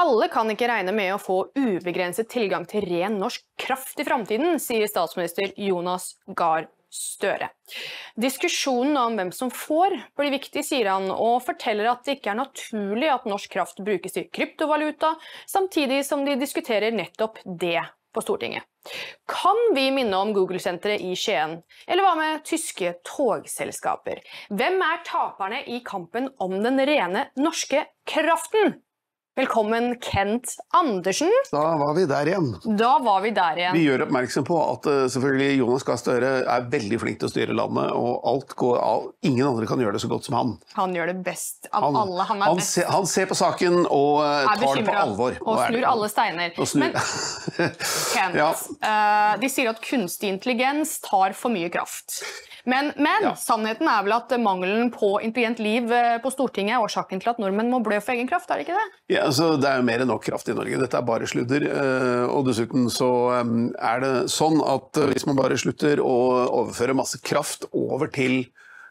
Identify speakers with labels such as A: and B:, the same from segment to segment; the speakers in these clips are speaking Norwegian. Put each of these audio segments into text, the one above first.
A: Alle kan ikke regne med å få ubegrenset tilgang til ren norsk kraft i fremtiden, sier statsminister Jonas Gahr Støre. Diskusjonen om hvem som får blir viktig, sier han, og forteller at det ikke er naturlig at norsk kraft brukes til kryptovaluta, samtidig som de diskuterer nettopp det på Stortinget. Kan vi minne om Google-senteret i Skien? Eller hva med tyske togselskaper? Hvem er taperne i kampen om den rene norske kraften? Velkommen, Kent Andersen.
B: Da var vi der igjen.
A: Vi
B: gjør oppmerksom på at selvfølgelig Jonas Gahr Støre er veldig flink til å styre landet, og alt går av. Ingen andre kan gjøre det så godt som han.
A: Han gjør det best av alle.
B: Han ser på saken og tar det på alvor.
A: Og snur alle steiner. Men, Kent, de sier at kunstig intelligens tar for mye kraft. Men sannheten er vel at mangelen på intelligent liv på Stortinget er årsaken til at nordmenn må blø for egen kraft, er det ikke det?
B: Ja, altså, det er jo mer enn nok kraft i Norge. Dette er bare sludder. Og dessuten så er det sånn at hvis man bare slutter å overføre masse kraft over til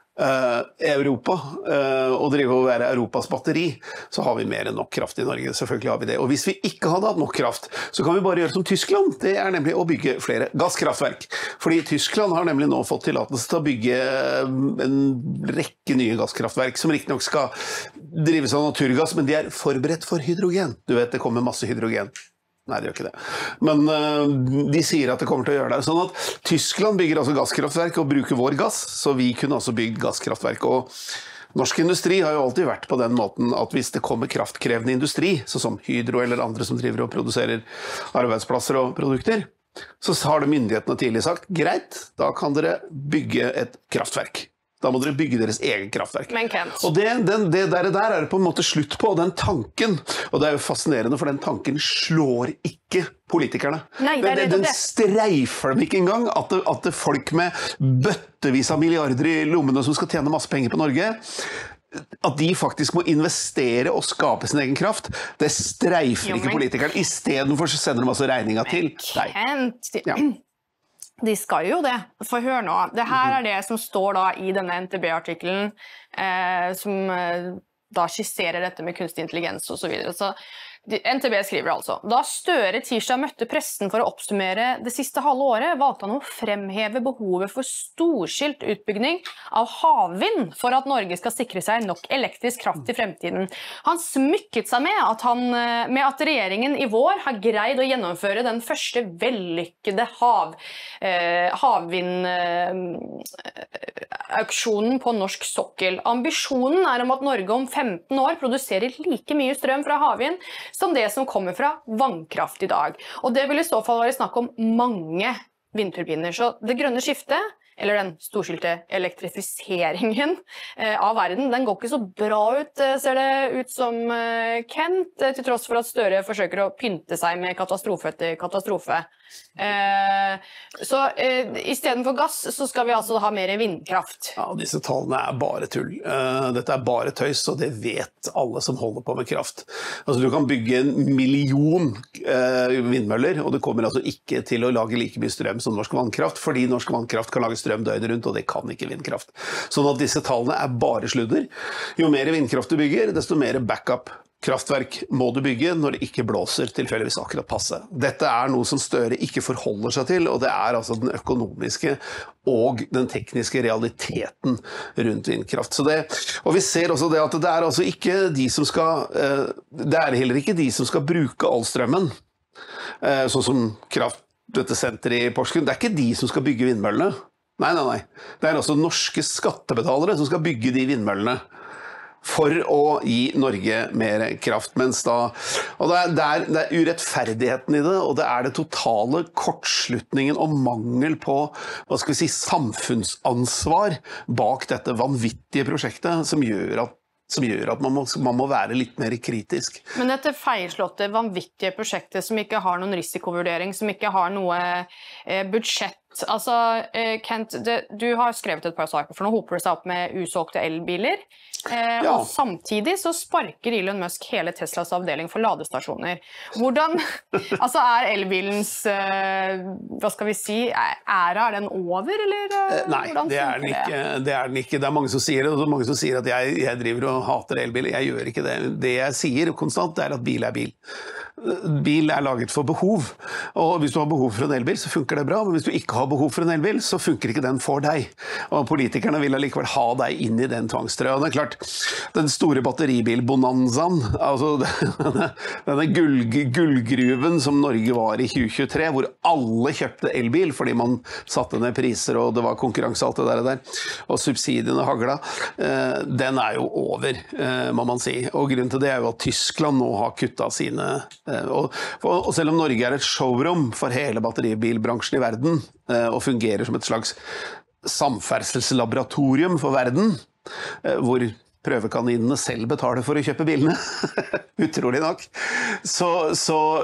B: Europa og drive å være Europas batteri, så har vi mer enn nok kraft i Norge. Selvfølgelig har vi det. Og hvis vi ikke hadde hatt nok kraft, så kan vi bare gjøre som Tyskland. Det er nemlig å bygge flere gasskraftverk. Fordi Tyskland har nemlig nå fått tillatelse til å bygge en rekke nye gasskraftverk, som riktignok skal drives av naturgass, men de er forberedt for hydrogen. Du vet, det kommer masse hydrogen. Nei, det gjør ikke det. Men de sier at det kommer til å gjøre det. Sånn at Tyskland bygger altså gasskraftverk og bruker vår gass, så vi kunne altså bygd gasskraftverk. Og norsk industri har jo alltid vært på den måten at hvis det kommer kraftkrevende industri, sånn som Hydro eller andre som driver og produserer arbeidsplasser og produkter, så har det myndighetene tidlig sagt, greit, da kan dere bygge et kraftverk. Da må dere bygge deres egen kraftverk.
A: Men Kent.
B: Og det der er det på en måte slutt på, og den tanken, og det er jo fascinerende, for den tanken slår ikke politikerne.
A: Nei,
B: den streifer dem ikke engang, at folk med bøttevis av milliarder i lommene som skal tjene masse penger på Norge, at de faktisk må investere og skape sin egen kraft, det streifer ikke politikerne. I stedet for så sender de altså regninga til deg.
A: Kent, de skal jo det, for hør nå. Det her er det som står da i denne NTB-artikkelen, som da skisserer dette med kunstig intelligens og så videre. Så NTB skriver altså, da Støre tirsdag møtte pressen for å oppsummere det siste halve året, valgte han å fremheve behovet for storskilt utbygging av havvind for at Norge skal sikre seg nok elektrisk kraft i fremtiden. Han smykket seg med at regjeringen i vår har greid å gjennomføre den første vellykkede havvindauksjonen på norsk sokkel. Ambisjonen er om at Norge om 15 år produserer like mye strøm fra havvind som det som kommer fra vannkraft i dag. Og det vil i så fall være snakk om mange vindturbiner. Så det grønne skiftet, eller den storskilte elektrifiseringen av verden, den går ikke så bra ut, ser det ut som, Kent, til tross for at Støre forsøker å pynte seg med katastrofe etter katastrofe. Så i stedet for gass så skal vi altså ha mer vindkraft.
B: Ja, disse tallene er bare tull. Dette er bare tøys, og det vet alle som holder på med kraft. Altså, du kan bygge 1 million vindmøller, og det kommer altså ikke til å lage like mye strøm som norsk vannkraft, fordi norsk vannkraft kan lage strøm døgnet rundt, og det kan ikke vindkraft. Sånn at disse tallene er bare sludder. Jo mer vindkraft du bygger, desto mer backup kraftverk må du bygge når det ikke blåser tilfeldigvis akkurat passe. Dette er noe som Støre ikke forholder seg til, og det er altså den økonomiske og den tekniske realiteten rundt vindkraft. Og vi ser også det at det er altså ikke de som skal, det er heller ikke de som skal bruke all strømmen, sånn som dette senteret i Porsgrunn. Det er ikke de som skal bygge vindmøllene. Nei. Det er altså norske skattebetalere som skal bygge de vindmøllene for å gi Norge mer kraft, og det er urettferdigheten i det, og det er det totale kortslutningen og mangel på, hva skal vi si, samfunnsansvar bak dette vanvittige prosjektet som gjør at man må være litt mer kritisk.
A: Men dette feilslåtte, vanvittige prosjektet som ikke har noen risikovurdering, som ikke har noe budsjett Altså, Kent, du har skrevet et par saker, for nå hoper det seg opp med usolgte elbiler. Og samtidig så sparker Elon Musk hele Teslas avdeling for ladestasjoner. Hvordan, altså elbilens, hva skal vi si, æra, den over, eller?
B: Nei, det er den ikke. Det er mange som sier det, og mange som sier at jeg driver og hater elbiler. Jeg gjør ikke det. Det jeg sier konstant, det er at bil er bil. Bil er laget for behov, og hvis du har behov for en elbil, så funker det bra, men hvis du ikke har behov for en elbil, så funker ikke den for deg. Og politikerne vil allikevel ha deg inn i den tvangstrøya. Og det er klart, den store batteribilbonanzaen, altså denne gullgruven som Norge var i 2023, hvor alle kjøpte elbil fordi man satte ned priser og det var konkurranse alt det der, og subsidiene hagla, den er jo over, må man si. Og grunnen til det er jo at Tyskland nå har kuttet sine, og selv om Norge er et showroom for hele batteribilbransjen i verden, og fungerer som et slags samferdselslaboratorium for verden, hvor prøvekaninene selv betaler for å kjøpe bilene, utrolig nok, så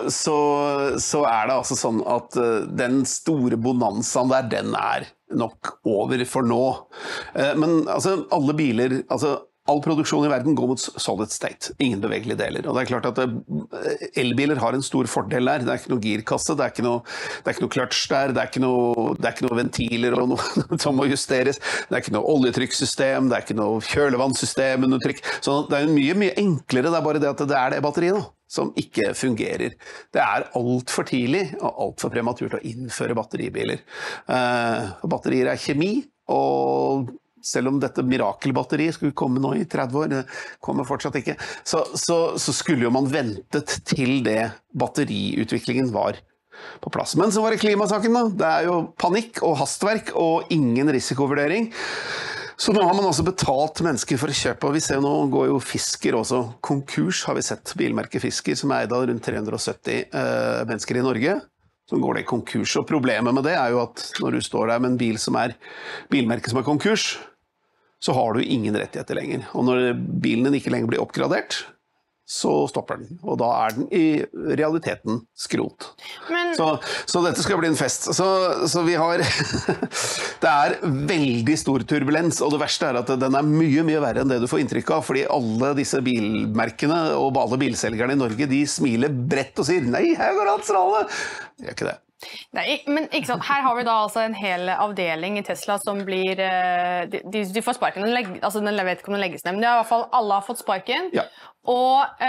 B: er det altså sånn at den store bonanzaen der, den er nok over for nå. Men altså, alle biler, all produksjon i verden går mot solid state, ingen bevegelige deler. Og det er klart at elbiler har en stor fordel der. Det er ikke noe girkasse, det er ikke noe clutch der, det er ikke noe ventiler og noe som må justeres, det er ikke noe oljetrykkssystem, det er ikke noe kjølevannssystem under trykk. Så det er mye enklere, det er bare det at det er det batteriet nå som ikke fungerer. Det er alt for tidlig og alt for prematurt å innføre batteribiler. Batterier er kjemi, og selv om dette mirakelbatteriet skulle komme nå i 30 år, det kommer fortsatt ikke, så skulle jo man ventet til det batteriutviklingen var på plass. Men så var det klimasaken da. Det er jo panikk og hastverk og ingen risikovurdering. Så nå har man altså betalt mennesker for å kjøpe, og vi ser nå går jo Fisker også konkurs, har vi sett, bilmerket Fisker, som er eid av rundt 370 mennesker i Norge, som går det i konkurs. Og problemet med det er jo at når du står der med en bil som er bilmerket som er konkurs, så har du ingen rettigheter lenger. Og når bilen din ikke lenger blir oppgradert, så stopper den. Og da er den i realiteten skrot. Så dette skal bli en fest. Så vi har det er veldig stor turbulens, og det verste er at den er mye verre enn det du får inntrykk av, fordi alle disse bilmerkene og alle bilselgerne i Norge, de smiler bredt og sier, nei, her går alt strålende. Det gjør ikke det.
A: Nei, men ikke sant, her har vi da altså en hel avdeling i Tesla som blir, de får sparken, den vet ikke om den legges ned, men i hvert fall alle har fått sparken, og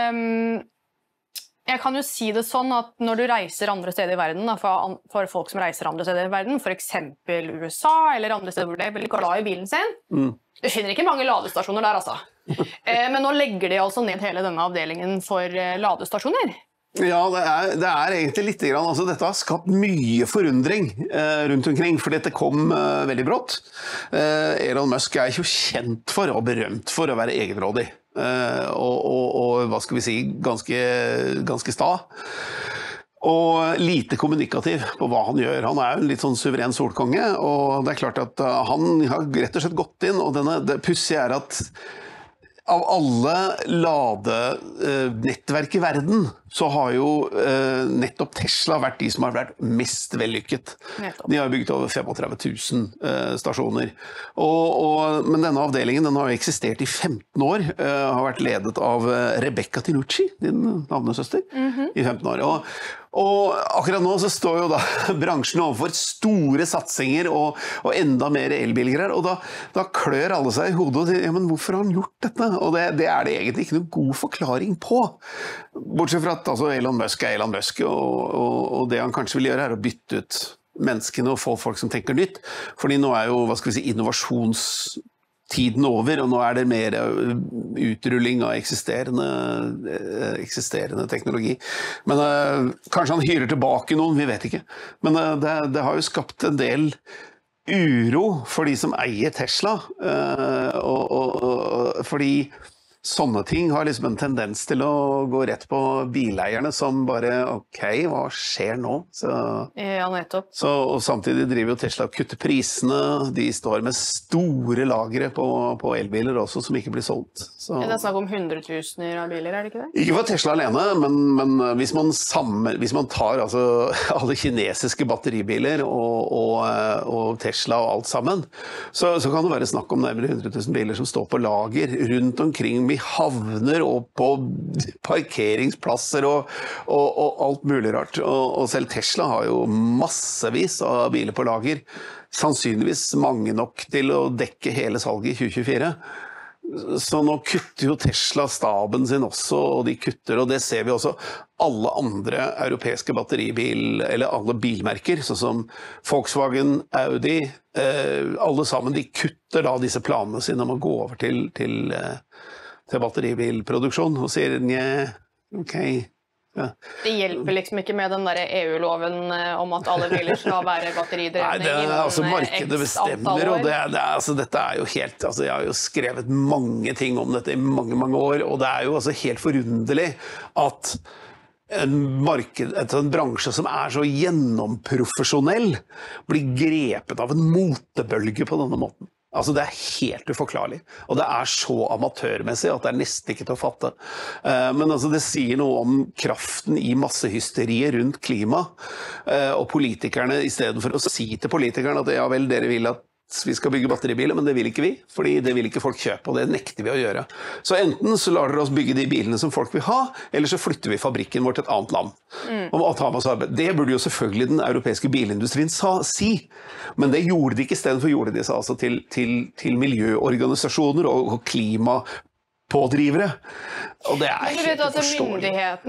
A: jeg kan jo si det sånn at når du reiser andre steder i verden, for folk som reiser andre steder i verden, for eksempel USA eller andre steder hvor de er veldig glad i bilen sin, du finner ikke mange ladestasjoner der altså, men nå legger de altså ned hele denne avdelingen for ladestasjoner.
B: Ja, det er egentlig litt grann, altså dette har skapt mye forundring rundt omkring, for dette kom veldig brått. Elon Musk er jo kjent for og berømt for å være egenrådig, og hva skal vi si, ganske sta. Og lite kommunikativ på hva han gjør. Han er jo en litt sånn suveren solkonge, og det er klart at han har rett og slett gått inn, og det pussige er at av alle ladenettverk i verden, så har jo nettopp Tesla vært de som har vært mest vellykket. De har bygget over 35 000 stasjoner. Men denne avdelingen den har jo eksistert i 15 år, har vært ledet av Rebecca Tinucci, din navnesøster, i 15 år. Og akkurat nå så står jo da bransjen overfor store satsinger og enda mer elbilgreier, og da klør alle seg i hodet og sier, ja, men hvorfor har han gjort dette? Og det er det egentlig ikke noen god forklaring på. Bortsett fra at altså, Elon Musk er Elon Musk, og det han kanskje vil gjøre er å bytte ut menneskene og få folk som tenker nytt, fordi nå er jo, hva skal vi si, innovasjonstiden over, og nå er det mer utrulling av eksisterende teknologi. Men kanskje han hyrer tilbake noen, vi vet ikke. Men det har jo skapt en del uro for de som eier Tesla, fordi sånne ting har liksom en tendens til å gå rett på bileierne som bare, ok, hva skjer nå?
A: Ja, nettopp.
B: Og samtidig driver jo Tesla og kutter prisene, de står med store lagre på elbiler også som ikke blir solgt.
A: Det er snakk om 100 000 av biler, er det ikke det?
B: Ikke for Tesla alene, men hvis man tar altså, alle kinesiske batteribiler og Tesla og alt sammen, så kan det være snakk om nærmere 100 000 biler som står på lager rundt omkring i havner og på parkeringsplasser og alt mulig rart. Og selv Tesla har jo massevis av biler på lager, sannsynligvis mange nok til å dekke hele salget i 2024. Så nå kutter jo Tesla staben sin også, og de kutter, og det ser vi også alle andre europeiske eller alle bilmerker, sånn som Volkswagen, Audi, alle sammen, de kutter da disse planene sine om å gå over til batteribilproduksjon, og sier, ok. Ja.
A: Det hjelper liksom ikke med den der EU-loven om at alle biler skal være batteridrevne innen
B: markedet bestemmer, og dette er jo helt, jeg har jo skrevet mange ting om dette i mange, mange år, og det er jo altså helt forunderlig at en bransje som er så gjennomprofesjonell blir grepet av en motebølge på denne måten. Altså det er helt uforklarlig, og det er så amatørmessig at det er nesten ikke til å fatte. Men altså det sier noe om kraften i massehysteriet rundt klima, og politikerne, i stedet for å si til politikerne at ja vel, dere vil at vi skal bygge batteribiler, men det vil ikke vi, fordi det vil ikke folk kjøpe, og det nekter vi å gjøre. Så enten så lar dere oss bygge de bilene som folk vil ha, eller så flytter vi fabrikken vår til et annet land. Det burde jo selvfølgelig den europeiske bilindustrien si, men det gjorde de ikke, i stedet for gjorde de seg altså til miljøorganisasjoner og klimapådrivere. Og det er helt uforståelig.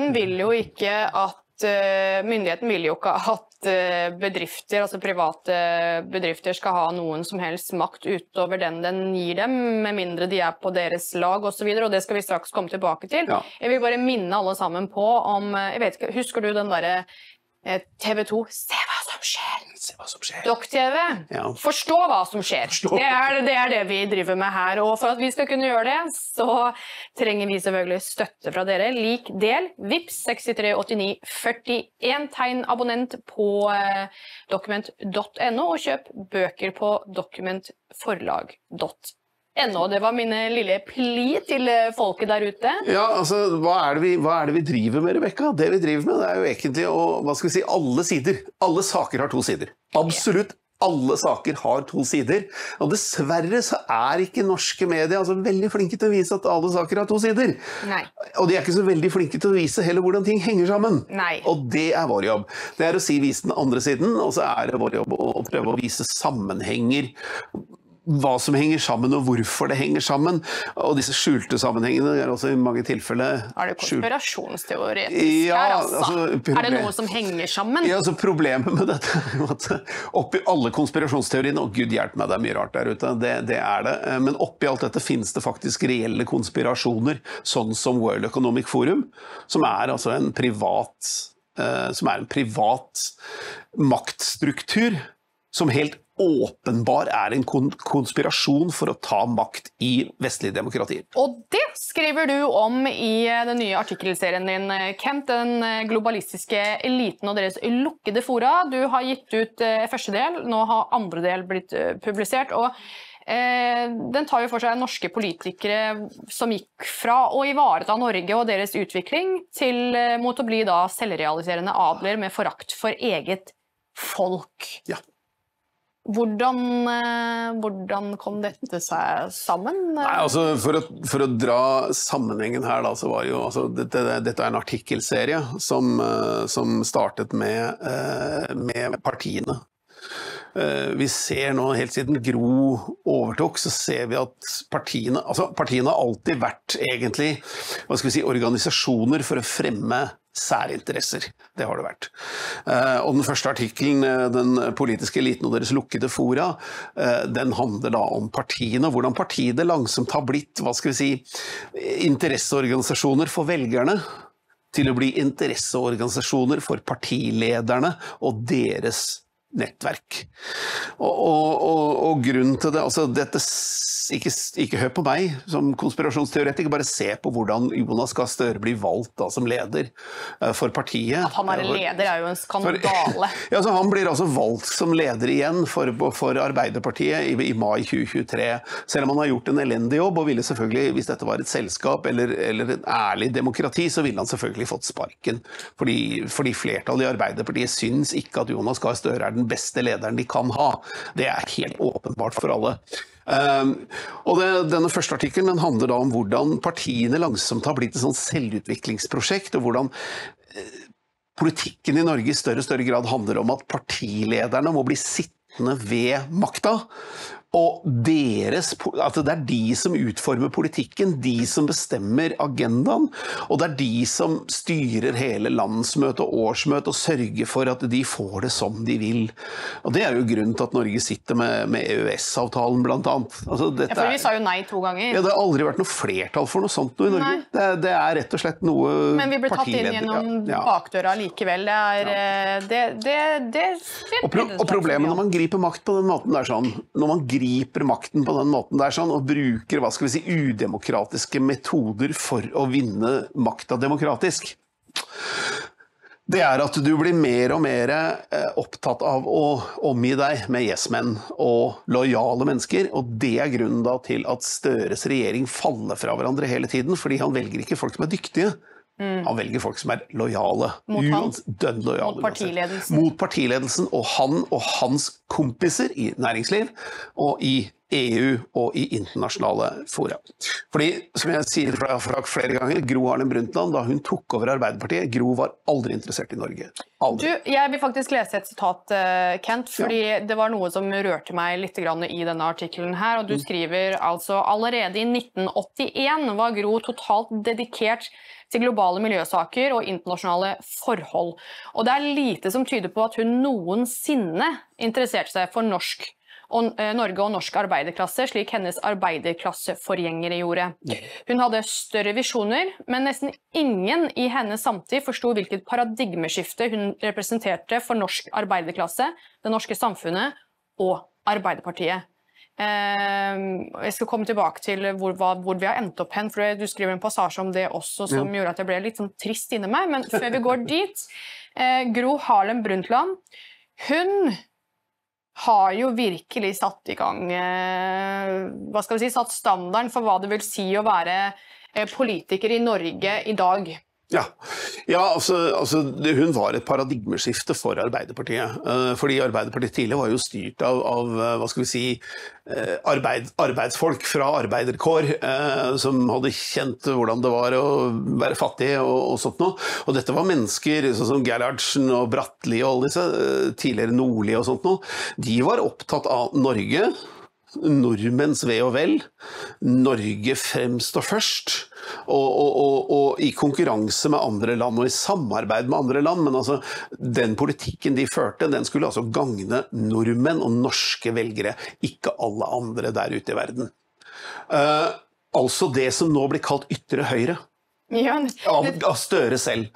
A: Myndigheten vil jo ikke at bedrifter, altså private bedrifter, skal ha noen som helst makt utover den gir dem, med mindre de er på deres lag og så videre, og det skal vi straks komme tilbake til.
B: Ja.
A: Jeg vil bare minne alle sammen på om, jeg vet ikke, husker du den der TV 2, se hva som skjer. Dokk-TV,
B: ja. Forstå
A: hva som skjer. Det er det vi driver med her, og for at vi skal kunne gjøre det, så trenger vi selvfølgelig støtte fra dere. Lik del, Vips 638941, tegn abonnent på dokument.no, og kjøp bøker på dokumentforlag.no. Det var mine lille pli til folket der ute.
B: Ja, altså, hva er det vi driver med, Rebecca? Det vi driver med, det er jo egentlig alle sider. Alle saker har to sider. Absolutt alle saker har to sider. Og dessverre så er ikke norske medier veldig flinke til å vise at alle saker har to sider.
A: Nei.
B: Og de er ikke så veldig flinke til å vise heller hvordan ting henger sammen.
A: Nei.
B: Og det er vår jobb. Det er å vise den andre siden, og så er det vår jobb å prøve å vise sammenhenger, hva som henger sammen og hvorfor det henger sammen, og disse skjulte sammenhengene er også i mange tilfeller
A: Er det konspirasjonsteoretisk her, altså? Er det noe som henger sammen?
B: Ja, altså problemet med dette er jo at oppi alle konspirasjonsteoriene, og Gud hjelp meg, det er mye rart der ute, det er det, men oppi alt dette finnes det faktisk reelle konspirasjoner, sånn som World Economic Forum, som er altså en privat maktstruktur, som helt åpenbar er en konspirasjon for å ta makt i vestlige demokratier.
A: Og det skriver du om i den nye artikkelserien din, Kent, den globalistiske eliten og deres lukkede fora. Du har gitt ut første del, nå har andre del blitt publisert, og den tar jo for seg norske politikere som gikk fra å ivareta Norge og deres utvikling til mot å bli da selvrealiserende adler med forakt for eget folk.
B: Ja.
A: Hvordan kom dette seg sammen?
B: Nei, altså for å dra sammenhengen her da, så var jo, dette er en artikkelserie som startet med partiene. Vi ser nå, helt siden Gro overtok, så ser vi at partiene har alltid vært egentlig, organisasjoner for å fremme særinteresser. Det har det vært. Og den første artikkelen, den politiske eliten og deres lukkede fora, den handler da om partiene, og hvordan partiene langsomt har blitt, interesseorganisasjoner for velgerne, til å bli interesseorganisasjoner for partilederne og deres nettverk. Og grunnen til det, altså dette, ikke hør på meg som konspirasjonsteoretiker, bare se på hvordan Jonas Gahr Støre blir valgt da, som leder for partiet.
A: At han leder jo en skandale.
B: Ja, så han blir altså valgt som leder igjen for Arbeiderpartiet i mai 2023, selv om han har gjort en elendig jobb, og ville selvfølgelig, hvis dette var et selskap eller en ærlig demokrati, så ville han selvfølgelig fått sparken. Fordi flertallet i Arbeiderpartiet syns ikke at Jonas Gahr Støre er den beste lederen de kan ha. Det er helt åpenbart for alle. Og denne første artikkelen den handler da om hvordan partiene langsomt har blitt et sånn selvutviklingsprosjekt, og hvordan politikken i Norge i større og større grad handler om at partilederne må bli sittende ved makta, og at det er de som utformer politikken, de som bestemmer agendaen, og det er de som styrer hele landsmøte og årsmøte og sørger for at de får det som de vil. Og det er jo grunnen til at Norge sitter med EØS-avtalen blant annet. Altså,
A: for vi sa jo nei 2 ganger.
B: Ja, det har aldri vært noe flertall for noe sånt nå i Norge. Det er rett og slett noe partileder.
A: Men vi ble tatt inn gjennom bakdøra likevel.
B: Og problemet når man griper makt på den måten der sånn, når man griper makten på den måten der sånn, og bruker, hva skal vi si, udemokratiske metoder for å vinne makta demokratisk, det er at du blir mer og mer opptatt av å omgi deg med yes-menn og lojale mennesker, og det er grunnen da til at Støres regjering faller fra hverandre hele tiden, fordi han velger ikke folk som er dyktige. Han velger folk som er lojale.
A: Mot partiledelsen.
B: Mot partiledelsen, og han og hans kompiser i næringsliv, og i EU og i internasjonale fora. Fordi, som jeg sier fra flere ganger, Gro Harlem Brundtland, da hun tok over Arbeiderpartiet, Gro var aldri interessert i Norge. Aldri.
A: Jeg vil faktisk lese et sitat, Kent, fordi det var noe som rørte meg litt grann i denne artikkelen her, og du skriver altså, allerede i 1981 var Gro totalt dedikert til globale miljøsaker og internasjonale forhold. Og det er lite som tyder på at hun noensinne interesserte seg for Norge og norsk arbeiderklasse, slik hennes arbeiderklasseforgjengere gjorde. Hun hadde større visjoner, men nesten ingen i hennes samtid forstod hvilket paradigmeskifte hun representerte for norsk arbeiderklasse, det norske samfunnet og Arbeiderpartiet. Jeg skal komme tilbake til hvor vi har endt opp hen, for du skriver en passasje om det også, som gjorde at jeg ble litt sånn trist inni meg, men før vi går dit, Gro Harlem Brundtland, hun har jo virkelig satt i gang, hva skal vi si, satt standarden for hva det vil si å være politiker i Norge i dag.
B: Ja, altså hun var et paradigmeskifte for Arbeiderpartiet, fordi Arbeiderpartiet tidligere var jo styrt av hva skal vi si, arbeidsfolk fra arbeiderkår, som hadde kjent hvordan det var å være fattig og sånt noe. Og dette var mennesker sånn som Gerhardsen og Bratteli og alle disse, tidligere Nordli og sånt noe. De var opptatt av Norge, nordmenns ve og vel, Norge fremst og først, og i konkurranse med andre land og i samarbeid med andre land, men altså den politikken de førte, den skulle altså gagne nordmenn og norske velgere, ikke alle andre der ute i verden. Altså det som nå blir kalt ytre høyre. Av Støre selv.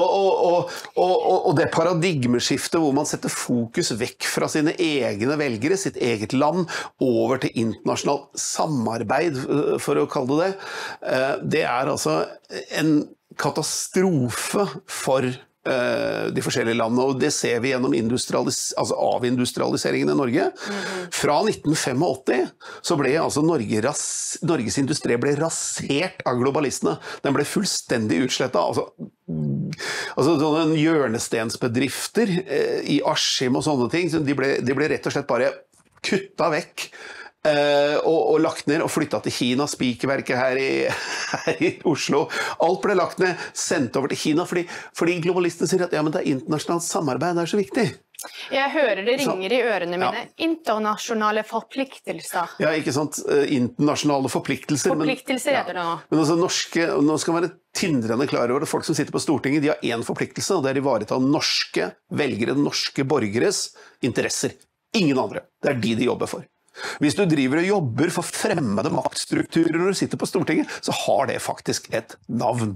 B: Og det paradigmeskiftet hvor man setter fokus vekk fra sine egne velgere, sitt eget land, over til internasjonalt samarbeid, for å kalle det det, det er altså en katastrofe for de forskjellige landene, og det ser vi gjennom avindustrialiseringen i Norge. Fra 1985 så ble altså Norges industri ble rasert av globalistene. Den ble fullstendig utslettet. Altså sånne hjørnestensbedrifter i Askim og sånne ting, de ble rett og slett bare kuttet vekk. Og lagt ned og flyttet til Kina, spikerverket her i Oslo. Alt ble lagt ned, sendt over til Kina, fordi globalistene sier at ja, men det er internasjonalt samarbeid, det er så viktig.
A: Jeg hører det ringer i ørene mine. Internasjonale forpliktelser.
B: Ja, ikke sant? Internasjonale forpliktelser.
A: Forpliktelser heter det nå.
B: Men altså nå skal man være tindrende klar over at folk som sitter på Stortinget, de har en forpliktelse, og det er å ivareta norske velgere, norske borgeres interesser. Ingen andre. Det er de jobber for. Hvis du driver og jobber for fremmede maktstrukturer når du sitter på Stortinget, så har det faktisk et navn.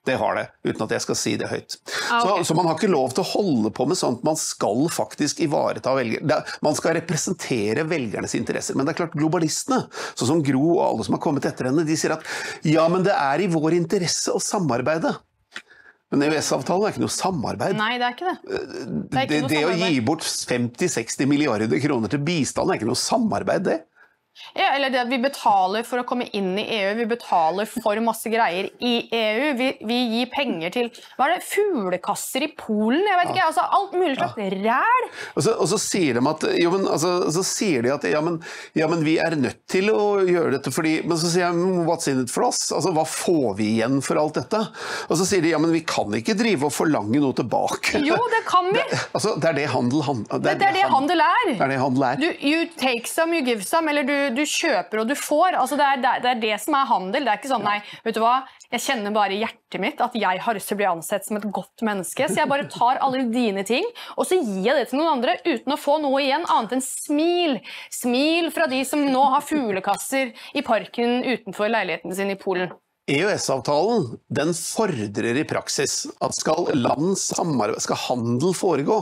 B: Det har det, uten at jeg skal si det høyt.
A: Okay.
B: Så man har ikke lov til å holde på med sånt, man skal faktisk ivareta velgere. Man skal representere velgernes interesser, men det er klart globalistene, sånn som Gro og alle som har kommet etter henne, de sier at ja, men det er i vår interesse å samarbeide. Men EØS-avtalen er ikke noe samarbeid.
A: Nei, det er ikke det.
B: Det å gi bort 50-60 milliarder kroner til bistand er ikke noe samarbeid, det.
A: Ja, eller det at vi betaler for å komme inn i EU, vi betaler for masse greier i EU, vi gir penger til, hva er det, fuglekasser i Polen, jeg vet ikke, altså alt mulig slags ræl.
B: Og så sier de at, jo, men, så sier de at ja, men vi er nødt til å gjøre dette, men så sier jeg, what's in it for us? Altså, hva får vi igjen for alt dette? Og så sier de, ja, men vi kan ikke drive og forlange noe tilbake.
A: Jo, det kan vi.
B: Det er det handel
A: det er det handel er.
B: Det er det handel er.
A: You take some, you give some, eller du kjøper og du får, altså det er det som er handel, det er ikke sånn, nei, vet du hva, jeg kjenner bare i hjertet mitt at jeg har lyst til å bli ansett som et godt menneske, så jeg bare tar alle dine ting, og så gir jeg det til noen andre uten å få noe igjen, annet enn smil. Smil fra de som nå har fuglekasser i parken utenfor leiligheten sin i Polen.
B: EØS-avtalen, den fordrer i praksis at skal land samarbeide, skal handel foregå,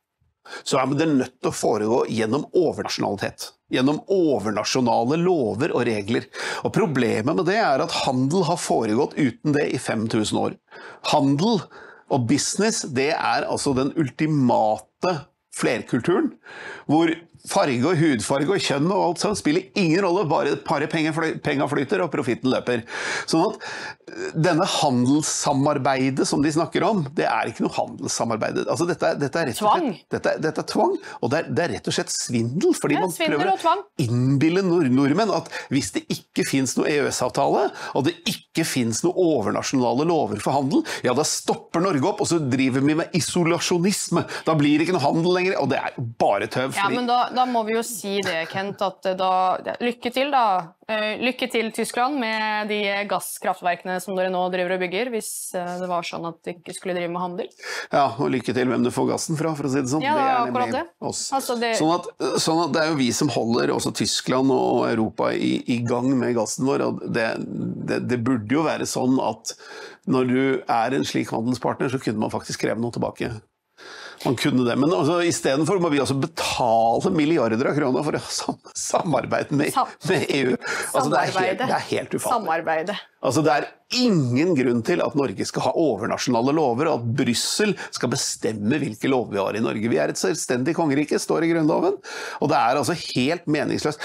B: så er det nødt til å foregå gjennom overnasjonalitet, gjennom overnasjonale lover og regler. Og problemet med det er at handel har foregått uten det i 5000 år. Handel og business, det er altså den ultimate flerkulturen, hvor farge og hudfarge og kjønn og alt sånt spiller ingen rolle, bare penger flyter og profitten løper. Sånn at denne handelssamarbeidet som de snakker om, det er ikke noe handelssamarbeid. Altså dette er rett og slett, dette er tvang, og det er rett og slett svindel, fordi man prøver å innbille nordmenn at hvis det ikke finnes noe EØS-avtale, og det ikke finnes noe overnasjonale lover for handel, ja, da stopper Norge opp, og så driver vi med isolasjonisme. Da blir det ikke noe handel lenger, og det er bare tøv.
A: Ja, men da må vi jo si det, Kent, at lykke til da. Lykke til Tyskland med de gasskraftverkene som dere nå driver og bygger, hvis det var sånn at de ikke skulle drive med handel.
B: Ja, og lykke til hvem du får gassen fra, for å si det sånn.
A: Ja,
B: det er
A: akkurat det.
B: Oss.
A: Altså
B: sånn at det er jo vi som holder også Tyskland og Europa i gang med gassen vår, og det burde jo være sånn at når du er en slik handelspartner, så kunne man faktisk kreve noe tilbake. Man kunne det, men altså, i stedet for må vi også betale milliarder av kroner for å samarbeide med EU. Altså, det er helt ufattelig.
A: Samarbeide.
B: Altså, det er ingen grunn til at Norge skal ha overnasjonale lover, og at Brussel skal bestemme hvilke lover vi har i Norge. Vi er et selvstendig kongerike, står i Grunnloven, og det er altså helt meningsløst.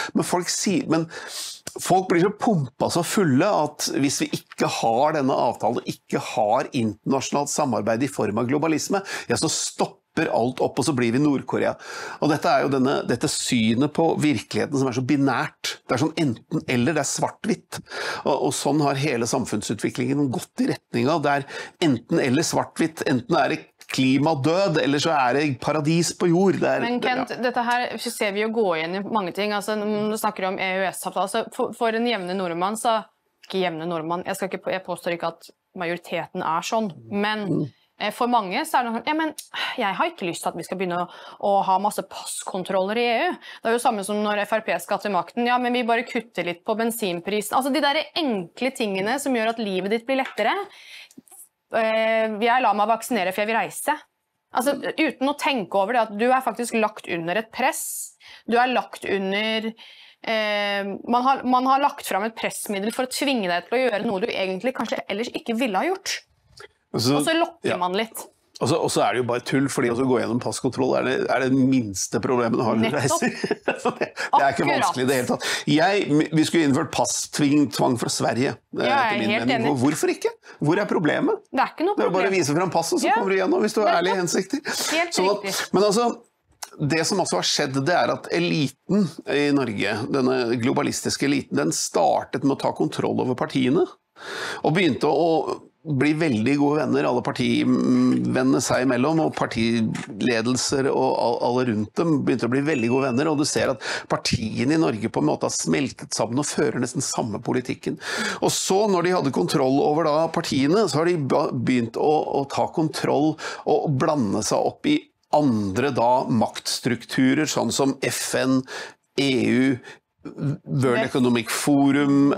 B: Men folk blir så pumpet så fulle at hvis vi ikke har denne avtalen, ikke har internasjonalt samarbeid i form av globalisme, ja, så stopper alt opp, og så blir vi Nord-Korea. Og dette er jo dette synet på virkeligheten som er så binært. Det er sånn enten eller, det er svart-hvitt. Og sånn har hele samfunnsutviklingen gått i retning av. Det er enten eller svart-hvitt, enten er det klimadød, eller så er det paradis på jord.
A: Men Kent, dette her ser vi jo gå igjen i mange ting. Altså, når du snakker om EØS-avtale, så for en jevne nordmann, så ikke jevne nordmann, jeg påstår ikke at majoriteten er sånn, men for mange så er det sånn, ja, men jeg har ikke lyst til at vi skal begynne å ha masse passkontroller i EU. Det er jo samme som når FrP skal til makten, ja, men vi bare kutter litt på bensinprisen. Altså de der enkle tingene som gjør at livet ditt blir lettere. Jeg lar meg vaksinere for jeg vil reise. Altså uten å tenke over det at du er faktisk lagt under et press. Du er lagt under... man har lagt fram et pressmiddel for å tvinge deg til å gjøre noe du egentlig kanskje ellers ikke ville ha gjort. Og så lokker man litt.
B: Og så er det jo bare tull, fordi å gå gjennom passkontroll er det minste problemet du har når du reiser. Det er ikke vanskelig i det hele tatt. Vi skulle innført passtvang fra Sverige.
A: Ja, jeg er helt enig.
B: Hvorfor ikke? Hvor er problemet?
A: Det er ikke noe problem.
B: Det er bare å vise frem passet, så kommer du igjennom hvis du har ærlige hensikter.
A: Helt riktig.
B: Men altså, det som også har skjedd, det er at eliten i Norge, denne globalistiske eliten, den startet med å ta kontroll over partiene, og begynte å bli veldig gode venner, alle partivennene seg imellom, og partiledelser og alle rundt dem begynte å bli veldig gode venner, og du ser at partiene i Norge på en måte har smeltet sammen og fører nesten samme politikken. Og så, når de hadde kontroll over da partiene, så har de begynt å ta kontroll og blande seg opp i andre da maktstrukturer, sånn som FN, EU, World Economic Forum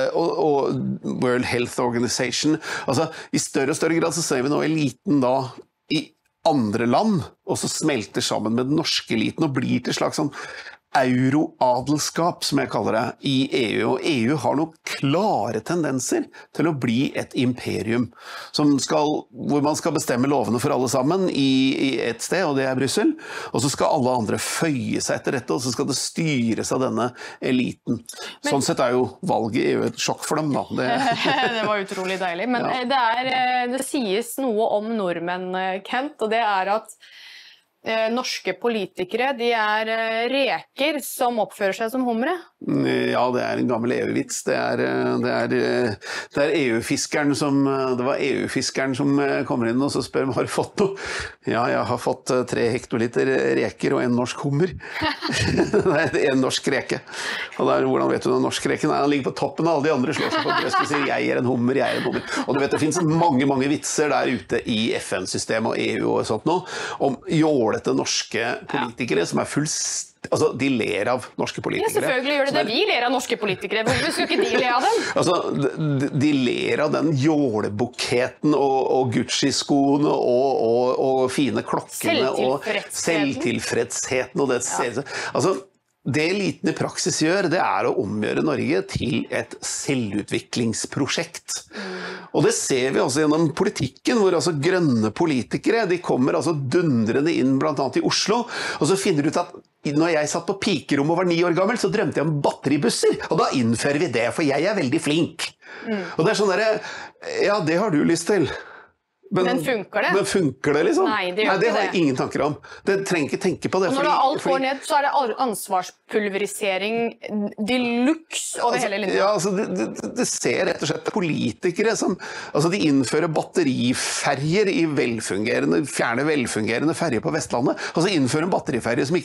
B: og World Health Organization. Altså, i større og større grad så ser vi nå eliten da i andre land, og så smelter sammen med den norske eliten og blir til slags sånn euroadelskap, som jeg kaller det, i EU. Og EU har noen klare tendenser til å bli et imperium, hvor man skal bestemme lovene for alle sammen i et sted, og det er Brussel. Og så skal alle andre føye seg etter dette, og så skal det styres av denne eliten. Sånn sett er jo valget i EU et sjokk for dem, da.
A: Det var utrolig deilig. Men det sies noe om nordmenn, Kent, og det er at norske politikere, de er reker som oppfører seg som humre.
B: Ja, det er en gammel EU-vits. Det er EU-fiskeren det var EU-fiskeren som kommer inn og så spør om har du fått noe? Ja, jeg har fått 3 hektoliter reker og en norsk hummer. Nei, det er en norsk reke. Og hvordan vet du den norsk reken? Nei, han ligger på toppen av alle de andre, slår seg på brøstet og sier jeg er en hummer, jeg er en hummer. Og du vet, det finnes mange, mange vitser der ute i FN-systemet og EU og sånt nå, om jålete norske politikere som er altså, de ler av norske politikere.
A: Ja, selvfølgelig gjør det. Vi ler av norske politikere. Hvorfor skulle ikke de le av dem?
B: Altså, de ler av den jålebuketten og Gucci-skoene og fine klokkene og selvtilfredsheten og det. Altså, det eliten i praksis gjør, det er å omgjøre Norge til et selvutviklingsprosjekt. Og det ser vi også gjennom politikken, hvor altså grønne politikere, de kommer altså dundrende inn blant annet i Oslo, og så finner du ut at når jeg satt på pikerom og var 9 år gammel, så drømte jeg om batteribusser, og da innfører vi det, for jeg er veldig flink. Og det er sånn der, ja, det har du lyst til.
A: Men funker det?
B: Men funker det liksom?
A: Nei, det gjør ikke det.
B: Det har jeg ingen tanker om. Det trenger ikke tenke på det.
A: Og når alt går ned, så er det ansvarspulverisering de luxe over hele linjen.
B: Ja, altså, det ser rett og slett politikere som, altså de innfører batteriferger i fjerner velfungerende ferger på Vestlandet, og så innfører en batteriferger som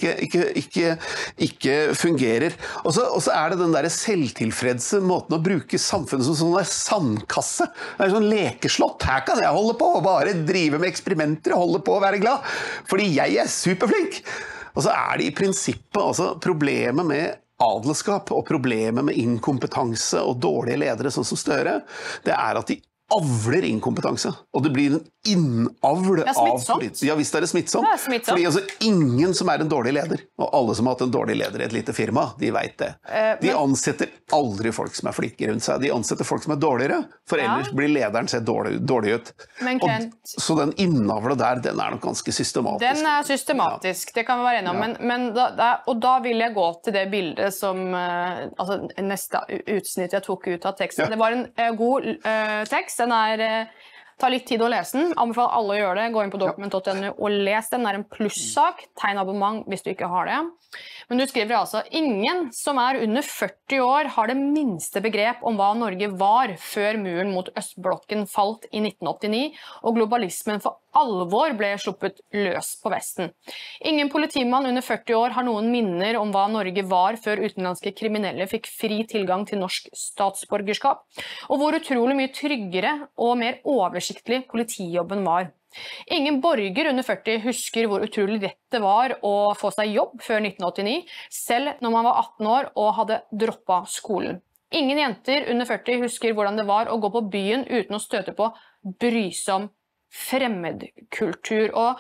B: ikke fungerer. Og så er det den der selvtilfredse måten å bruke samfunnet som sånn der sandkasse. Det er sånn lekeslott. Her kan jeg holde på og bare drive med eksperimenter og holde på å være glad, fordi jeg er superflink. Og så er det i prinsippet altså problemet med adelskap og problemet med inkompetanse og dårlige ledere sånn som Støre, det er at de avler inkompetanse, og det blir en innavl av politikere. Ja, visst er det smittsomt. Fordi altså, ingen som er en dårlig leder, og alle som har hatt en dårlig leder i et lite firma, de vet det. De ansetter aldri folk som er flinke rundt seg. De ansetter folk som er dårligere, for ellers blir lederen sett dårlig ut. Så den innavlet der, den er nok ganske systematisk.
A: Den er systematisk, det kan vi være enige om. Og da vil jeg gå til det bildet som altså, neste utsnitt jeg tok ut av teksten. Det var en god tekst. Den tar litt tid å lese den. Anbefaler alle å gjøre det. Gå inn på dokument.no og les den. Den er en plussak. Tegn abonnement hvis du ikke har det. Men du skriver altså, ingen som er under 40 år har det minste begrep om hva Norge var før muren mot østblokken falt i 1989, og globalismen for alvor ble sluppet løs på Vesten. Ingen politimann under 40 år har noen minner om hva Norge var før utenlandske kriminelle fikk fri tilgang til norsk statsborgerskap, og hvor utrolig mye tryggere og mer oversiktlig politijobben var. Ingen borger under 40 husker hvor utrolig rett det var å få seg jobb før 1989, selv når man var 18 år og hadde droppet skolen. Ingen jenter under 40 husker hvordan det var å gå på byen uten å støte på brysom fremmedkultur. Og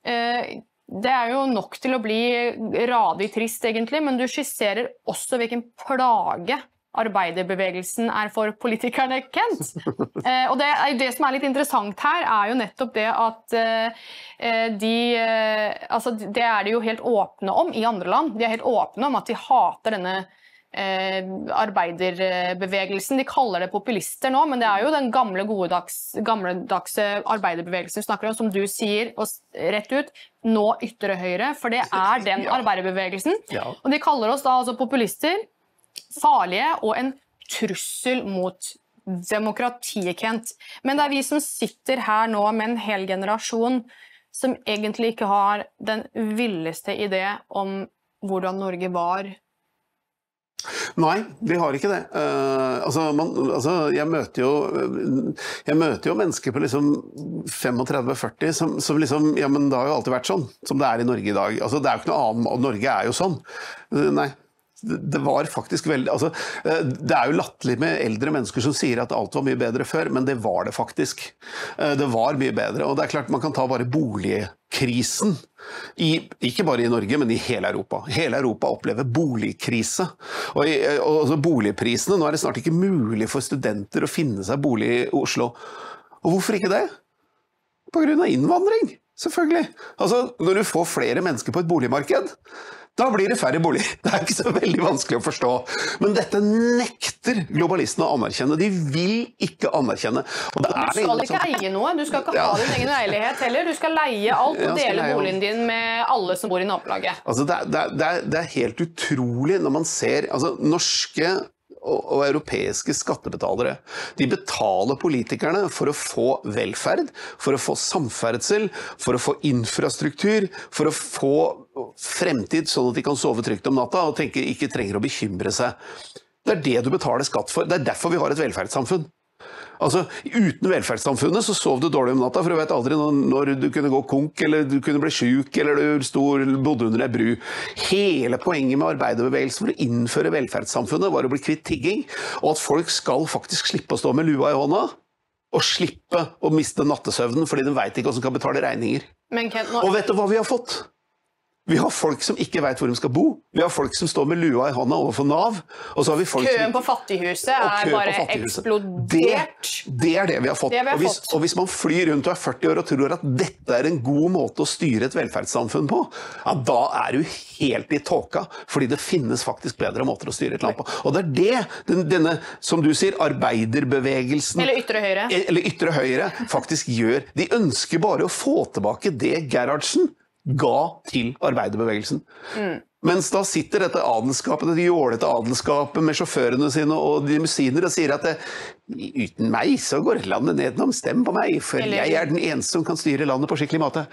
A: det er jo nok til å bli radig trist egentlig, men du skisserer også hvilken plage arbeiderbevegelsen er for politikerne, Kent. Og det som er litt interessant her, er jo nettopp det at altså det er de jo helt åpne om i andre land. De er helt åpne om at de hater denne arbeiderbevegelsen. De kaller det populister nå, men det er jo den gamledagse arbeiderbevegelsen vi snakker om, som du sier rett ut, nå ytre høyre, for det er den arbeiderbevegelsen. Og de kaller oss da altså populister, farlige og en trussel mot demokratiet, Kent. Men det er vi som sitter her nå med en hel generasjon som egentlig ikke har den villeste idé om hvordan Norge var.
B: Nei, vi har ikke det. Jeg møter jo mennesker på liksom 35-40 som liksom, ja, men det har jo alltid vært sånn, som det er i Norge i dag. Altså, det er jo ikke noe annet, og Norge er jo sånn. Nei. det var faktisk veldig, altså, det jo latterlig med eldre mennesker som sier at alt var mye bedre før, men det var det faktisk. Det var mye bedre, og det klart man kan ta bare boligkrisen, ikke bare i Norge, men i hele Europa. Hele Europa opplever boligkrise, og altså boligprisene, nå det snart ikke mulig for studenter å finne seg bolig i Oslo. Og hvorfor ikke det? På grunn av innvandring, selvfølgelig. Altså, når du får flere mennesker på et boligmarked, da blir det færre boliger. Det ikke så veldig vanskelig å forstå. Men dette nekter globalistene å anerkjenne. De vil ikke anerkjenne. Og
A: du skal ikke eie noe. Du skal ikke ha din egen leilighet heller. Du skal leie alt og dele boligen din med alle som bor i nabolaget.
B: Altså, det helt utrolig når man ser altså, norske og europeiske skattebetalere. De betaler politikerne for å få velferd, for å få samferdsel, for å få infrastruktur, for å få fremtid sånn at de kan sove trygt om natta og ikke trenger å bekymre seg. Det det du betaler skatt for. Det derfor vi har et velferdssamfunn. Altså, uten velferdssamfunnet så sov du dårlig om natta, for du vet aldri når du kunne gå konk, eller du kunne bli syk, eller du bodde under en bru. Hele poenget med arbeiderbevegelsen for å innføre velferdssamfunnet var å bli kvitt tigging, og at folk skal faktisk slippe å stå med lua i hånda, og slippe å miste nattesøvnen, fordi de vet ikke hvordan de kan betale regninger. Og vet du hva vi har fått? Vi har folk som ikke vet hvor de skal bo. Vi har folk som står med lua i hånda overfor Nav. Og så har vi folk
A: køen på fattighuset bare eksplodert.
B: Det det vi har fått. Og hvis man flyr rundt og 40 år og tror at dette en god måte å styre et velferdssamfunn på, ja, da du helt i tåka, fordi det finnes faktisk bedre måter å styre et land på. Og det denne, som du sier, arbeiderbevegelsen eller ytre høyre faktisk gjør. De ønsker bare å få tilbake det Gerhardsen ga til arbeiderbevegelsen. Mens da sitter dette adelskapet, det jålete adelskapet med sjåførene sine og de musiner og sier at uten meg så går landet nedom, stem på meg, for jeg den eneste som kan styre landet på skikkelig måte.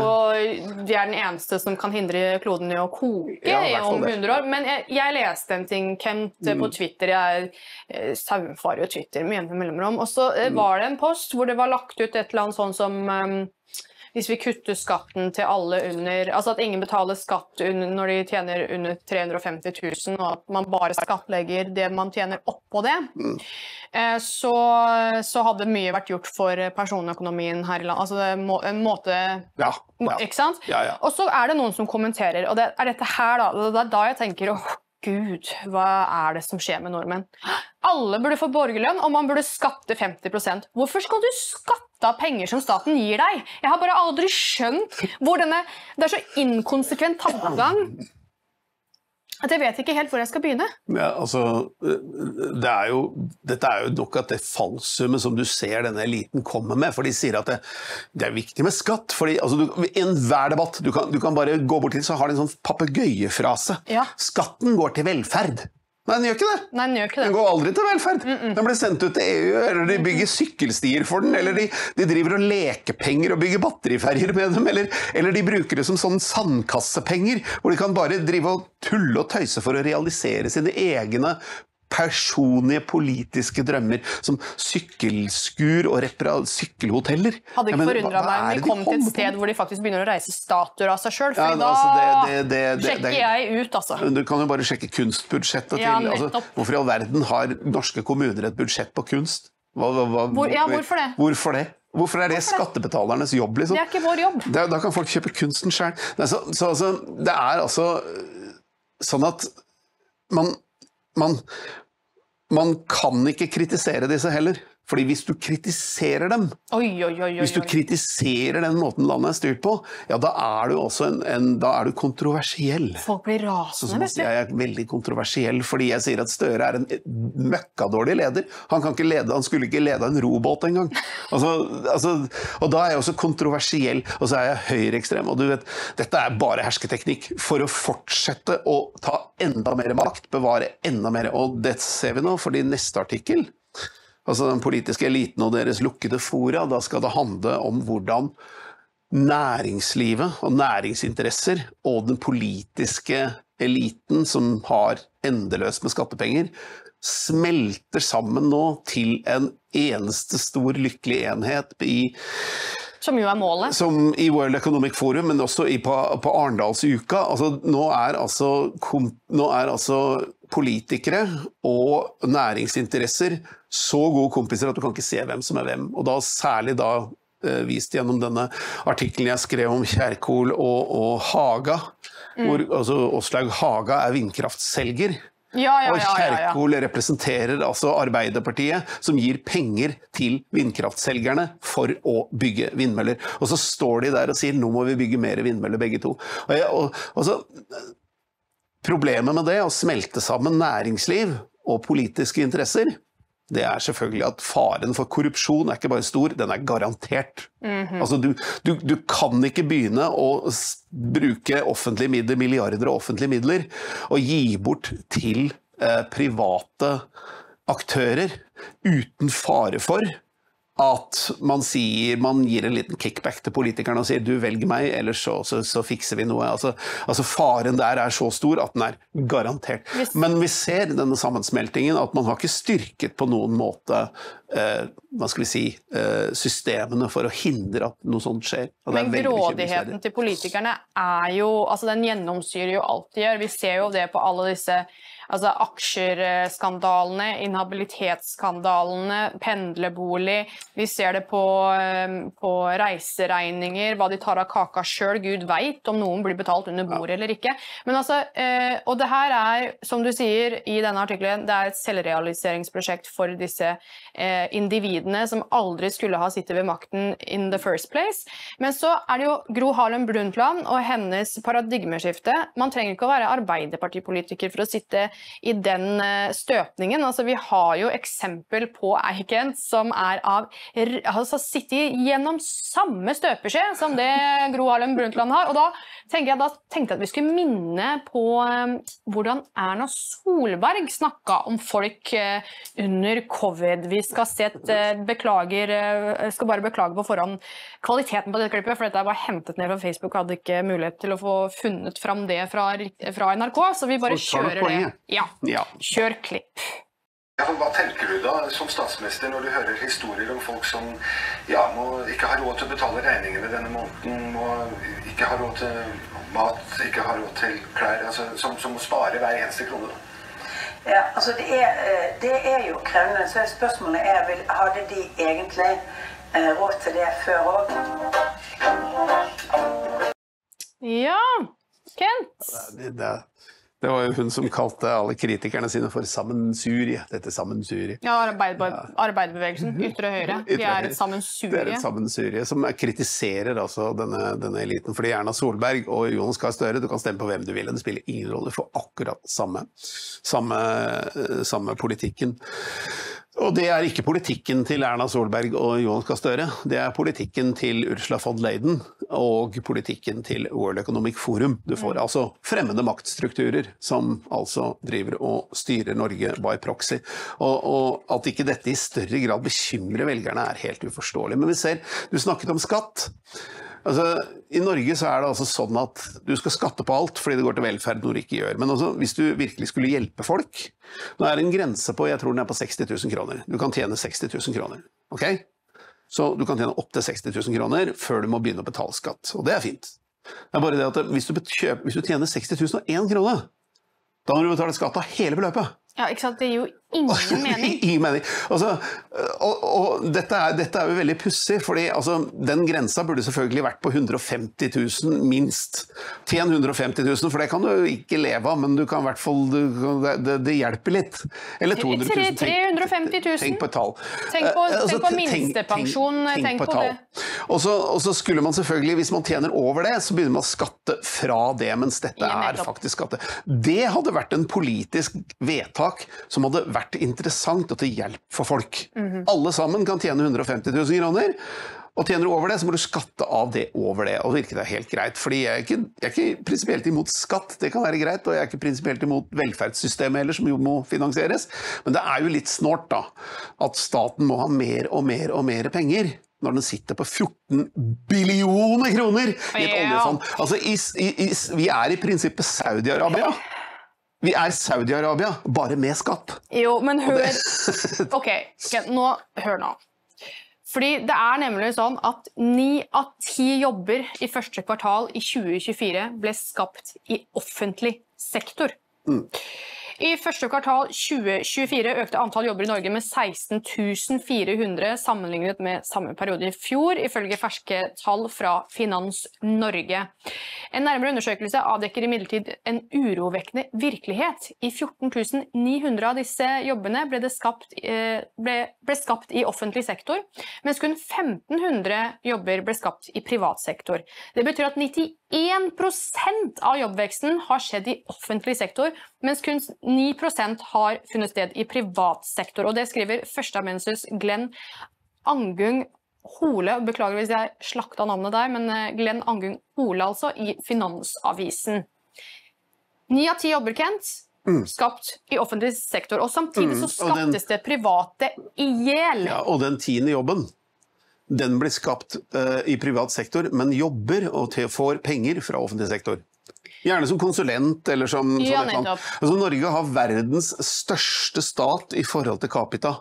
A: Og de den eneste som kan hindre kloden i å koke om 100 år. Men jeg leste en ting, Kent, på Twitter, jeg saumfarer jo Twitter med jevne mellomrom, og så var det en post hvor det var lagt ut et eller annet sånn som hvis vi kutter skatten til alle under, altså at ingen betaler skatt når de tjener under 350 000, og at man bare skattlegger det man tjener opp på det, så hadde mye vært gjort for personøkonomien her i landet. Altså en måte, ikke sant? Og så det noen som kommenterer, og det dette her da, det da jeg tenker, Gud, hva det som skjer med nordmenn? Alle burde få borgerlønn, og man burde skatte 50%. Hvorfor skal du skatte av penger som staten gir deg? Jeg har bare aldri skjønt hvor det så inkonsekvent tankegang at jeg vet ikke helt hvor jeg skal begynne.
B: Ja, altså, dette jo nok at det falsummet som du ser denne eliten komme med, for de sier at det viktig med skatt, fordi altså, i enhver debatt, du kan bare gå bort til, så har de en sånn papegøyefrase. Skatten går til velferd. Nei, den gjør ikke det.
A: Nei, den gjør ikke det.
B: Den går aldri til velferd. Den blir sendt ut til EU, eller de bygger sykkelstier for den, eller de driver og leker penger og bygger batteriferger med dem, eller de bruker det som sånn sandkassepenger, hvor de kan bare drive og tulle og tøyse for å realisere sine egne personlige politiske drømmer, som sykkelskur og sykkelhoteller.
A: Hadde ikke forundret meg om vi kom til et sted hvor de faktisk begynner å reise statuer av seg selv, for da sjekker jeg ut, altså.
B: Du kan jo bare sjekke kunstbudsjettet til. Altså, hvorfor i all verden har norske kommuner et budsjett på kunst?
A: Hvorfor det?
B: Hvorfor det? Hvorfor det skattebetalernes jobb, liksom?
A: Det ikke vår jobb.
B: Da kan folk kjøpe kunsten selv. Så det altså sånn at man kan ikke kritisere disse heller. Fordi hvis du kritiserer dem, hvis du kritiserer den måten landet styrt på, ja, da du også da du kontroversiell.
A: Folk blir rasende, vet du.
B: Jeg veldig kontroversiell, fordi jeg sier at Støre en møkkadårlig leder. Han han skulle ikke lede en robåt engang. Og da jeg også kontroversiell, og så jeg høyreekstrem, og du vet, dette bare hersketeknikk for å fortsette å ta enda mer makt, bevare enda mer, og det ser vi nå, fordi neste artikkel, altså den politiske eliten og deres lukkede fora, da skal det handle om hvordan næringslivet og næringsinteresser og den politiske eliten som har endeløst med skattepenger, smelter sammen nå til en eneste stor lykkelig enhet i
A: Som jo målet.
B: Som i World Economic Forum, men også på Arendalsuka. Altså, nå er politikere og næringsinteresser så gode kompiser at du kan ikke se hvem som hvem. Og da særlig vist gjennom denne artikkelen jeg skrev om Kjerkol og Haga, hvor altså, Åslaug Haga vindkraftselger. Og Kjerkol representerer altså Arbeiderpartiet, som gir penger til vindkraftselgerne for å bygge vindmøller. Og så står de der og sier, nå må vi bygge mer vindmøller begge to. Problemet med det, å smelte sammen næringsliv og politiske interesser, det selvfølgelig at faren for korrupsjon ikke bare stor, den garantert. Altså du kan ikke begynne å bruke offentlige midler, milliarder av offentlige midler, og gi bort til private aktører uten fare for at man gir en liten kickback til politikerne og sier du velger meg, eller så fikser vi noe. Altså faren der så stor at den garantert. Men vi ser denne sammensmeltingen at man har ikke styrket på noen måte hva skal vi si, systemene for å hindre at noe sånt skjer.
A: Men grådigheten til politikerne jo, altså den gjennomsyrer jo alt de gjør. Vi ser jo det på alle disse aksjerskandalene, inhabilitetsskandalene, pendlerbolig. Vi ser det på reiseregninger, hva de tar av kaka selv. Gud vet om noen blir betalt under bordet eller ikke. Men altså, og det her som du sier i denne artikkelen, det et selvrealiseringsprosjekt for disse individene som aldri skulle ha sittet ved makten in the first place. Men så det jo Gro Harlem Brundtland og hennes paradigmeskifte. Man trenger ikke å være arbeiderpartipolitiker for å sitte i den støpningen. Altså, vi har jo eksempel på Eikent som sitter gjennom samme støpeskje som det Gro Harlem Brundtland har. Og da tenkte jeg at vi skulle minne på hvordan Erna Solberg snakket om folk under covid. Vi skal bare beklage på forhånd kvaliteten på dette klippet, for dette var hentet ned fra Facebook, hadde ikke mulighet til å få funnet fram det fra NRK, så vi bare kjører det. Ja, kjør klipp.
C: Hva tenker du da som statsminister når du hører historier om folk som ikke har råd til å betale regningene denne måneden, og ikke har råd til mat, ikke har råd til klær, som må spare hver eneste krone?
D: Ja, altså det jo krevende, så spørsmålet hadde de egentlig råd til det før også?
A: Ja, Kent.
B: Det var jo hun som kalte alle kritikerne sine for sammensurie. Dette sammensurie.
A: Ja, arbeiderbevegelsen, ytre høyre. Vi et sammensurie.
B: Det et sammensurie som kritiserer altså denne eliten. Fordi Erna Solberg og Jonas Gahr Støre, du kan stemme på hvem du vil. Det spiller ingen rolle for akkurat samme politikken. Og det ikke politikken til Erna Solberg og Jonas Gahr Støre, det politikken til Ursula von Leyen og politikken til World Economic Forum. Du får altså fremmede maktstrukturer som altså driver og styrer Norge by proxy. Og at ikke dette i større grad bekymrer velgerne helt uforståelig. Men vi ser, du snakket om skatt. Altså, i Norge så det altså sånn at du skal skatte på alt fordi det går til velferd når du ikke gjør. Men også, hvis du virkelig skulle hjelpe folk, nå det en grense på, jeg tror den på 60 000 kroner. Du kan tjene 60 000 kroner, ok? Så du kan tjene opp til 60 000 kroner før du må begynne å betale skatt, og det fint. Det bare det at hvis du tjener 60 001 kroner, da må du betale skatt av hele beløpet.
A: Ja, ikke sant? Det gir jo ingen mening.
B: Ingen mening. Altså, og dette jo veldig pussig, fordi altså, den grensa burde selvfølgelig vært på 150 000 minst. Tjen 150 000, for det kan du ikke leve av, men du kan I hvert fall, det hjelper litt. Eller 200 000.
A: 350 000.
B: Tenk på et tall.
A: Tenk på minstepensjon, tenk på det.
B: Og så skulle man selvfølgelig, hvis man tjener over det, så begynner man å skatte fra det, mens dette faktisk skatte. Det hadde vært en politisk vedtak som hadde vært interessant og til hjelp for folk. Alle sammen kan tjene 150 000 kroner, og tjener du over det, så må du skatte av det over det, og det virker det helt greit, fordi jeg ikke prinsipielt imot skatt, det kan være greit, og jeg ikke prinsipielt imot velferdssystemet heller, som jo må finansieres, men det jo litt snårt da, at staten må ha mer og mer og mer penger, når den sitter på 14 billioner kroner i et oljefond. Altså, vi I prinsippet Saudi-Arabia. Vi Saudi-Arabia, bare med skatt.
A: Jo, men hør... Ok, nå, hør nå. Fordi det nemlig sånn at 9 av 10 jobber i første kvartal i 2024 ble skapt i offentlig sektor. I første kvartal 2024 økte antall jobber i Norge med 16 400 sammenlignet med samme periode i fjor, ifølge ferske tall fra Finans Norge. En nærmere undersøkelse avdekker imidlertid en urovekkende virkelighet. I 14 900 av disse jobbene ble skapt i offentlig sektor, mens kun 1500 jobber ble skapt i privat sektor. Det betyr at 91% av jobbveksten har skjedd i offentlig sektor, mens kun 9% har funnet sted i privat sektor. Og det skriver førsteamanuensis Glenn Angung Hole, beklager hvis jeg slakta navnet der, men Glenn Angung Hole altså, i Finansavisen. 9 av 10 jobber, Kent, skapt i offentlig sektor, og samtidig så skaptes det private ihjel.
B: Ja, og den 10. jobben, den ble skapt i privat sektor, men jobber og får penger fra offentlig sektor. Gjerne som konsulent, eller som
A: Ja,
B: sånn. Altså, Norge har verdens største stat i forhold til capita.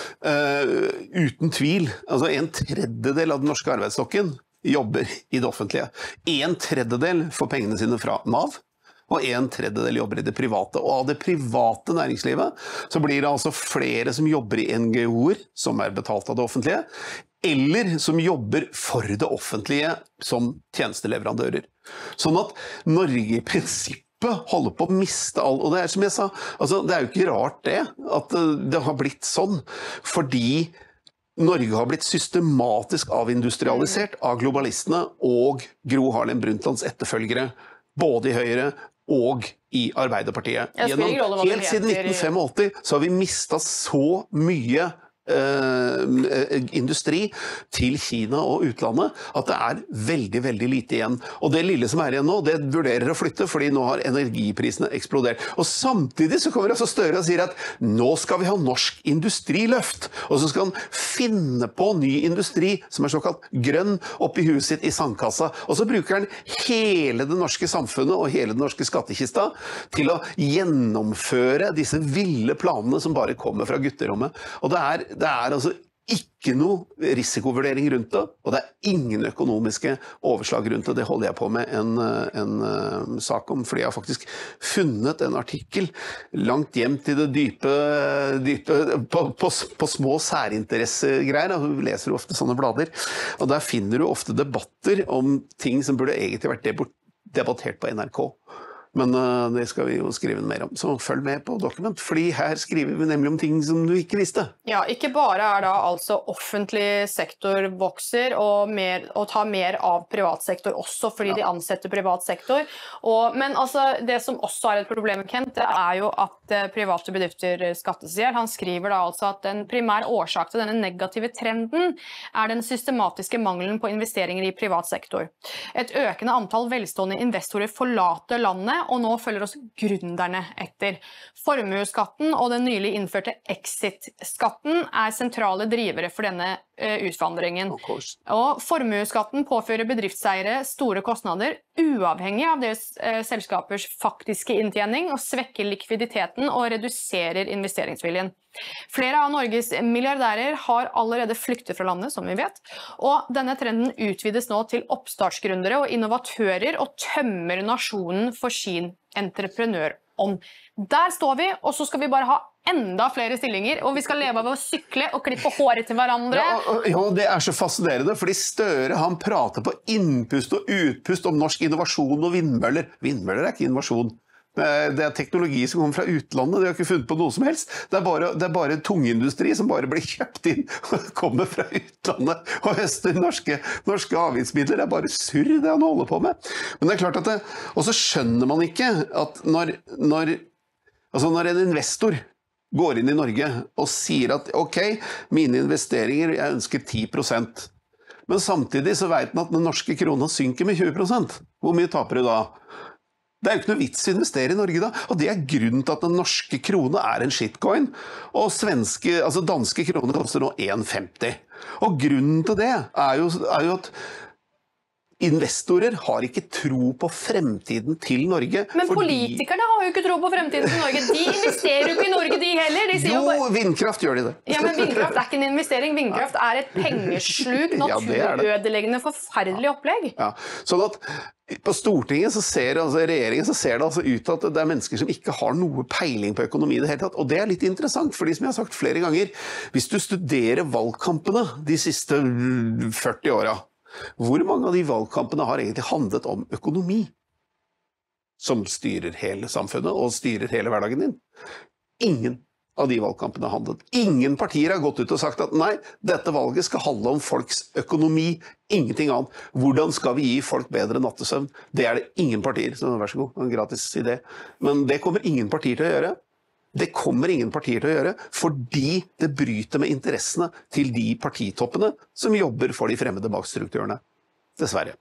B: Uten tvil. Altså 1/3 av den norske arbeidsstokken jobber i det offentlige. 1/3 får pengene sine fra NAV, og 1/3 jobber i det private. Og av det private næringslivet så blir det altså flere som jobber i NGO-er, som betalt av det offentlige, eller som jobber for det offentlige som tjenesteleverandører. Sånn at Norge i prinsippet holder på å miste all, og det som jeg sa, altså det jo ikke rart det, at det har blitt sånn, fordi Norge har blitt systematisk avindustrialisert av globalistene og Gro Harlem Brundtlands etterfølgere, både i Høyre og i Arbeiderpartiet. Helt siden 1985 så har vi mistet så mye industri til Kina og utlandet, at det veldig, veldig lite igjen. Og det lille som igjen nå, det vurderer å flytte, fordi nå har energiprisene eksplodert. Og samtidig så kommer altså Støre og sier at nå skal vi ha norsk industriløft, og så skal han finne på ny industri som såkalt grønn oppi huset sitt i sandkassa, og så bruker han hele det norske samfunnet og hele den norske skattekista til å gjennomføre disse ville planene som bare kommer fra gutterommet. Og det altså ikke noe risikovurdering rundt det, og det ingen økonomiske overslag rundt det. Det holder jeg på med en sak om, fordi jeg har faktisk funnet en artikkel langt hjem til det dype på små særinteressegreier. Du leser ofte sånne blader, og der finner du ofte debatter om ting som burde egentlig vært debattert på NRK. Men det skal vi jo skrive mer om, så følg med på Dokument, fordi her skriver vi nemlig om ting som du ikke visste.
A: Ja, ikke bare da altså offentlig sektor vokser og tar mer av privat sektor også, fordi de ansetter privat sektor. Men altså, det som også et problem, Kent, det jo at private bedrifter skattes ihjel. Han skriver da altså at en primær årsak til denne negative trenden den systematiske mangelen på investeringer i privat sektor. Et økende antall velstående investorer forlater landet, og nå følger også gründerne etter. Formueskatten og den nylig innførte exit-skatten sentrale drivere for denne utvandringen. Og formueskatten påfører bedriftseiere store kostnader, uavhengig av deres selskapers faktiske inntjening, og svekker likviditeten og reduserer investeringsviljen. Flere av Norges milliardærer har allerede flyktet fra landet, som vi vet, og denne trenden utvides nå til oppstartsgründere og innovatører og tømmer nasjonen for sin entreprenørånd. Der står vi, og så skal vi bare ha enda flere stillinger, og vi skal leve av å sykle og klippe håret til hverandre.
B: Ja, det så fascinerende, fordi Støre han prater på innpust og utpust om norsk innovasjon og vindmøller. Vindmøller ikke innovasjon. Det teknologi som kommer fra utlandet, de har ikke funnet på noe som helst. Det bare tungindustri som bare blir kjøpt inn og kommer fra utlandet og høster norske avgiftsmidler. Det bare surr det han holder på med. Men det klart at og så skjønner man ikke at når en investor går inn i Norge og sier at ok, mine investeringer, jeg ønsker 10%. Men samtidig så vet man at den norske krona synker med 20%. Hvor mye taper du da? Det jo ikke noe vits å investere i Norge da, og det grunnen til at den norske krone en shitcoin, og danske kroner koster nå 1,50. Og grunnen til det jo at investorer har ikke tro på fremtiden til Norge.
A: Men politikerne har jo ikke tro på fremtiden til Norge. De investerer jo ikke i Norge, de heller. De sier
B: Jo, vindkraft gjør de det.
A: Ja, men vindkraft er ikke en investering. Vindkraft er et pengesluk, naturødeleggende, forferdelig opplegg.
B: Ja, sånn at på Stortinget så ser regjeringen så ser det altså ut til at det er mennesker som ikke har noe peiling på økonomi i det hele tatt. Og det er litt interessant, fordi som jeg har sagt flere ganger, hvis du studerer valgkampene de siste 40 årene, hvor mange av de valgkampene har egentlig handlet om økonomi? Som styrer hele samfunnet og styrer hele hverdagen din. Ingen av de valgkampene har handlet. Ingen partier har gått ut og sagt at nei, dette valget skal handle om folks økonomi, ingenting annet. Hvordan skal vi gi folk bedre nattesøvn? Det er det ingen partier, så vær så god, en gratis idé. Men det kommer ingen partier til å gjøre. Det kommer ingen partier til å gjøre, fordi det bryter med interessene til de partitoppene som jobber for de fremmede maktstrukturene. Dessverre.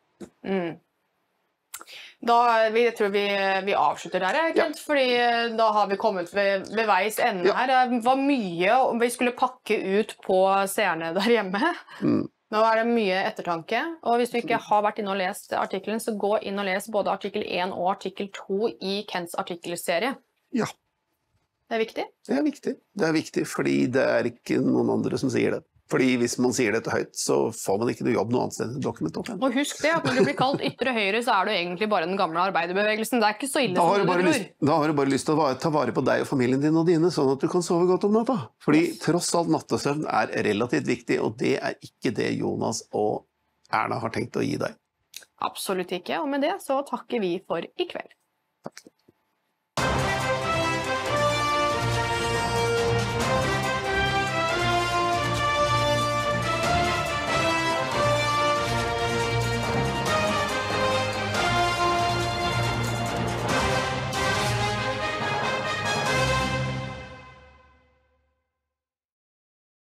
A: Jeg tror vi avslutter der, Kent, fordi da har vi kommet ved veis ende her. Det var mye vi skulle pakke ut på seerne der hjemme. Nå er det mye ettertanke, og hvis du ikke har vært inne og lest artikkelen, så gå inn og les både artikkel 1 og artikkel 2 i Kents artikkelserie.
B: Ja.
A: Det er viktig?
B: Det er viktig. Det er viktig, fordi det er ikke noen andre som sier det. Fordi hvis man sier dette høyt, så får man ikke noe jobb noe annet sted i Document Top.
A: Og husk det, at når du blir kalt ytre høyre, så er du egentlig bare den gamle arbeiderbevegelsen. Det er ikke så ille som du tror.
B: Da har du bare lyst til å ta vare på deg og familien din og dine, sånn at du kan sove godt om natta. Fordi tross alt nattesøvn er relativt viktig, og det er ikke det Jonas og Erna har tenkt å gi deg.
A: Absolutt ikke, og med det så takker vi for i kveld.
B: Takk.